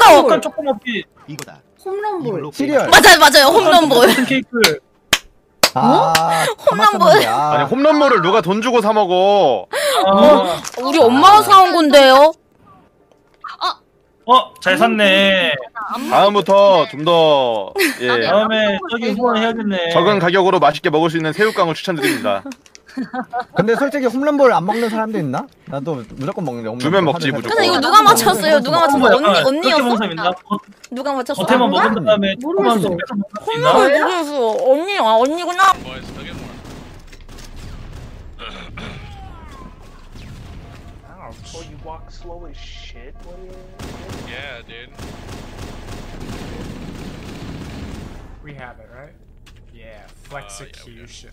약간 조금 없이 이거다. 홈런볼. 시리얼. 맞아요 홈런볼. 케이크. 홈런볼. 아니 홈런볼을 누가 돈 주고 사 먹어? 우리 엄마가 사온 건데요. 잘 샀네. 다음부터 좀 더 다음에 저기 후원해야겠네. 적은 가격으로 맛있게 먹을 수 있는 새우깡을 추천드립니다. 근데 솔직히 홈런볼 안 먹는 사람도 있나? 나도 무조건 먹는데 홈런볼. 주면 먹지, 무조건. 근데 이거 누가 맞췄어요? 누가 맞췄어? 언니였어? 누가 맞췄어? 겉에만 먹은 다음에 모르겠어. 홈런볼 누구였어? 언니구나. So you walk slow as shit when you're... Yeah, dude. We have it, right? Yeah, Flexecution.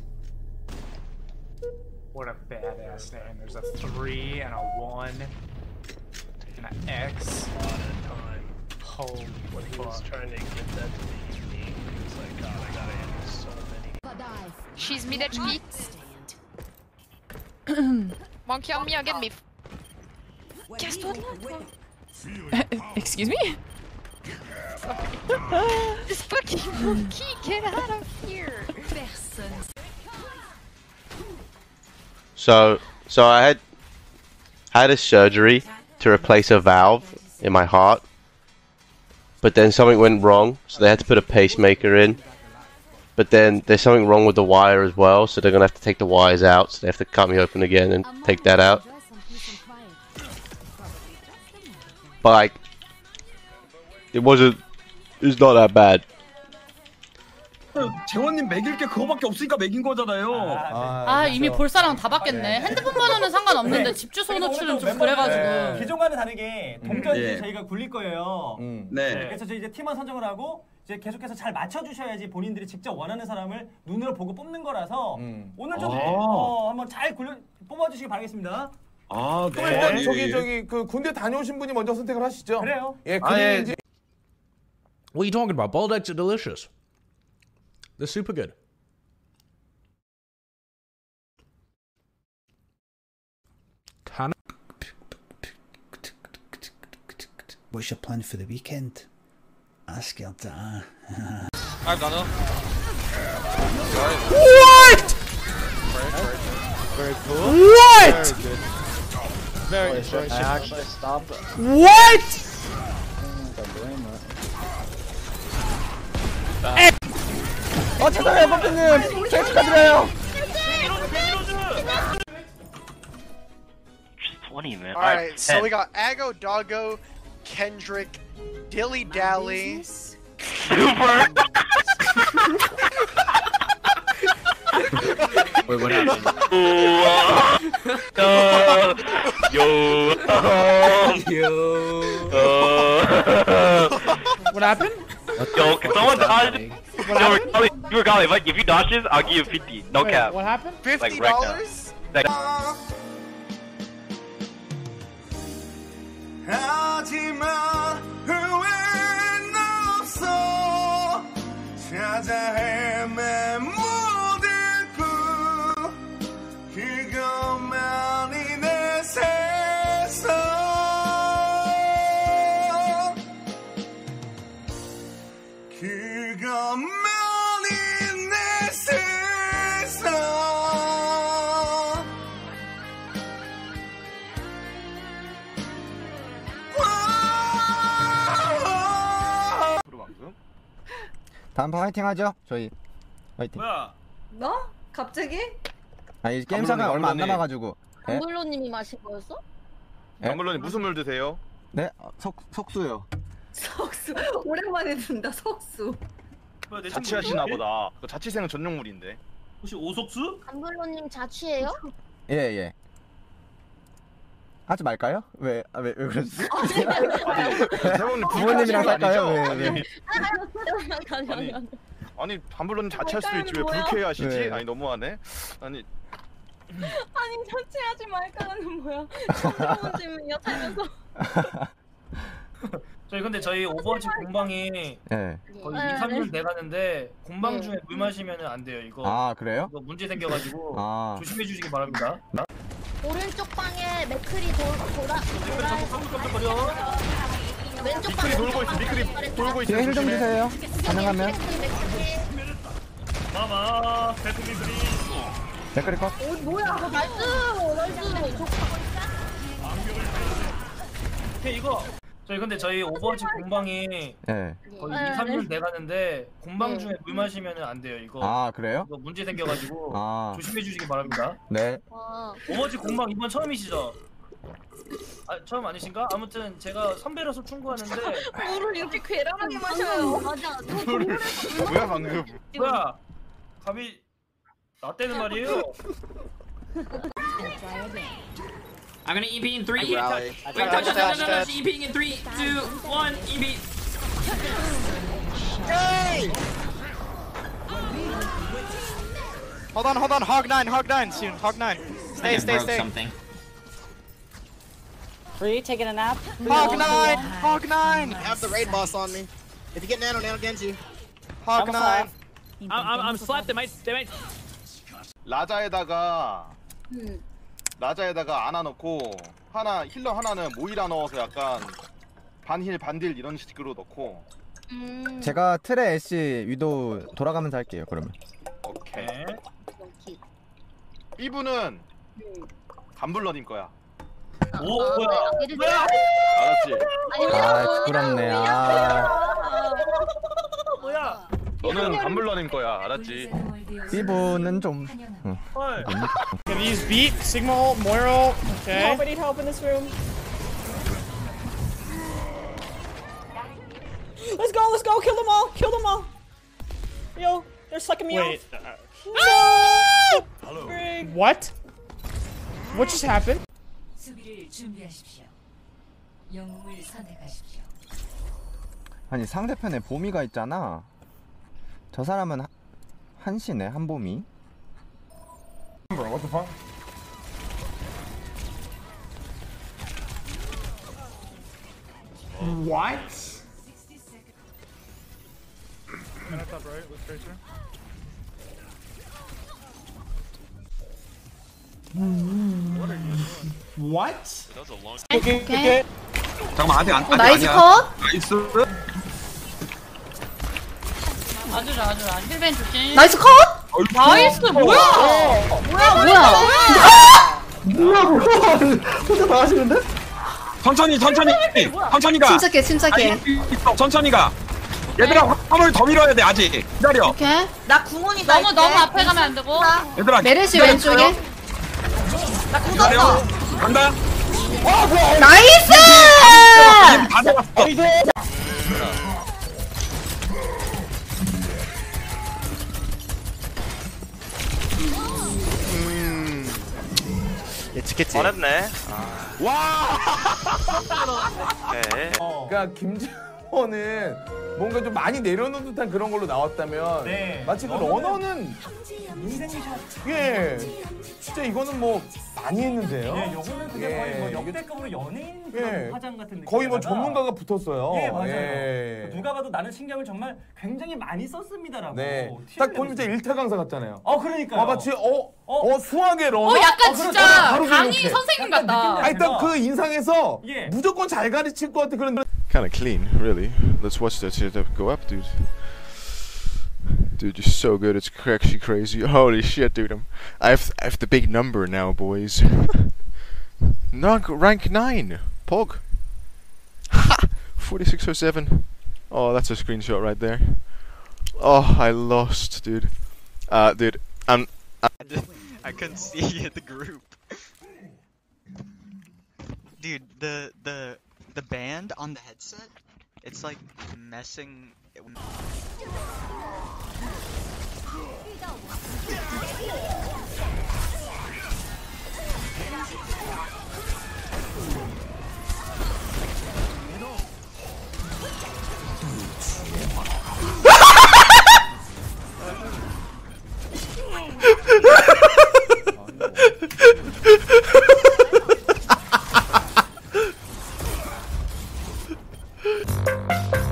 What a badass name. There's a 3 and a 1 and an X. A lot of time. Holy When he was fuck. trying to get that to be unique, he was like, God, I gotta handle so many. She's mid HP. Monkey on me again, me. Excuse me? This fucking monkey, get out of here! So I had a surgery to replace a valve in my heart, but then something went wrong, so they had to put a pacemaker in. But then there's something wrong with the wire as well, so they're gonna have to take the wires out. So they have to cut me open again and take that out. But like, it's not that bad. 재원님 먹일 게 그거밖에 없으니까 먹인 거잖아요. 이미 볼 사람 다 받겠네. 핸드폰 번호는 상관없는데 집 주소 노출은 좀 그래가지고. 기존과는 다르게 동전이 저희가 굴릴 거예요. 네. 그래서 저희 이제 팀원 선정을 하고 이제 계속해서 잘 맞춰주셔야지 본인들이 직접 원하는 사람을 눈으로 보고 뽑는 거라서 오늘 좀 한번 잘 뽑아주시기 바라겠습니다. 네. 저기 그 군대 다녀오신 분이 먼저 선택을 하시죠. 그래요? 예, 군인인지. What are you talking about? Boiled eggs are delicious. They're super good. What's your plan for the weekend? I'm scared to I've done it. What? Very cool. What? Very good. I actually stopped it. What? 죄송해요, 펌프님. 생일 축하드려요. Just 20, man. Alright, so we got Ago, Doggo, Kendrick, Dilly Dally. Super! Wait, what happened? What happened? Yo, can someone dodge? Yo, Regali, like, if you dodge this, I'll give you 50. No cap. What happened? $50? 하지만 후회는 없어 찾아 헤맨 모든 꿈 그것만이 내 세상 그것만이 내 세상 다음 판 화이팅 하죠. 저희 화이팅. 뭐야? 너? 갑자기? 아니 게임 시간 얼마 안 남아가지고. 네? 감블로님이 마신 거였어? 물론 무슨 물 드세요? 네, 석수요. 석수. 오랜만에 든다 석수. 뭐야, 내 자취하시나 보다. 그 자취생은 전용물인데. 혹시 오석수? 감블로님 자취해요? 예. 하지 말까요? 왜 그러지? 세훈님 부모님이랑 살까요? 왜? 아니 반불로는 자취할 수도 있지 왜 불쾌해하시지? 네. 아니 너무하네. 아니 자취하지 말까는 뭐야? 처음 질문이야 살면서. 저희 오버워치 공방이 네. 거의 2, 3년 돼가는데 공방 중에 물 마시면 안 돼요. 이거 그래요? 이거 문제 생겨가지고 조심해 주시기 바랍니다. 오른쪽 방에 맥클이 돌아. 깜짝깜짝거려. 왼쪽 미크리 돌고 있어. 미크리 돌고 있어. 뒤에 힐 좀 주세요. 가능하면. 마마 배트리들이 댓글이 컷. 오 뭐야 그거 나이스. 오케이 이거 저희 오버워치 공방이 네. 거의 2, 3년 돼가는데 공방 중에 물 마시면 안 돼요 이거. 아 그래요? 이거 문제 생겨가지고 아. 조심해 주시기 바랍니다. 네. 오버워치 공방 이번 처음이시죠? 아 처음 아니신가? 아무튼 제가 선배로서 충고하는데 물을 이렇게 괴랄하게 마셔요. 맞아. 뭐야 방금? 뭐야 감히 나 때는 말이에요. I'm gonna EP in 3. Rally. Wait, touch. EPing in 3, 2, 1, EP. Yay! Hold on. Hog 9 soon. Hog 9. Stay. Something. Free, taking a nap. Hog 9. I have the raid boss on me. If you get nano Genji. Hog 9. I'm slapped. They might. 라자에다가 아나 넣고 하나 힐러 하나는 모이라 넣어서 약간 반힐 반딜 이런 식으로 넣고. 제가 틀에 애쉬 위도 돌아가면서 할게요. 그러면. 오케이. B분은 감블러님 거야. 오 뭐야? 알았지? 아 부끄럽네. 아. 뭐야? 너는 감블러님 거야. 알았지? B분은 좀. 헐. Can use beat, Sigma ult, Moira ult. Okay. Help, I need help in this room. Let's go, kill them all. Yo, they're sucking me Wait. off. Hello. What? What just happened? 수비를 준비하십시오. 영웅을 선택하십시오. 아니 상대편에 보미가 있잖아. 저 사람은 한시네 한보미. Bro, what the fuck? What? What? 오케이. 잠깐만 아직 안 나이스 컷. 나이스. 아주 힐벤 조심. 나이스 컷. 나이스 뭐야? 혼자 다 하시는데? 천천히 가. 침착해. 천천히 가. 얘들아 화물 더 밀어야 돼 아직. 기다려. 오케이. 나 궁원이다. 너무 앞에 가면 안 되고. 얘들아. 메르시 왼쪽에. 나 기다려. 궁었어. 간다. 나이스! 다 잡았어. 예측했지? 어렵네. 와! 오케이. 그러니까 김지호는 뭔가 좀 많이 내려놓은 듯한 그런 걸로 나왔다면 네. 마치 그 러너는 인생샷. 예 진짜 이거는 뭐 많이 했는데요. 예, 요거는 그냥 거의 뭐 예, 역대급으로 연예인 예. 그런 화장 같은 느낌. 거의 뭐 전문가가 붙었어요. 예, 맞아요. 예. 누가 봐도 나는 신경을 정말 굉장히 많이 썼습니다라고. 네. 티를 딱 보면 진짜 일타 강사 같잖아요. 그러니까요. 마치 수학의 러너. 약간 진짜 바로 강의 그렇게. 선생님 같다. 아, 일단 그 인상에서 예. 무조건 잘 가르칠 것 같은 그런. Kind of clean, really. Let's watch that shit go up, dude. Dude, you're so good. It's actually crazy. Holy shit, dude. I have the big number now, boys. Rank 9. Pog. Ha! 4607. Oh, that's a screenshot right there. Oh, I lost, dude. Dude, I couldn't see the group. Dude, the band on the headset, it's like messing. I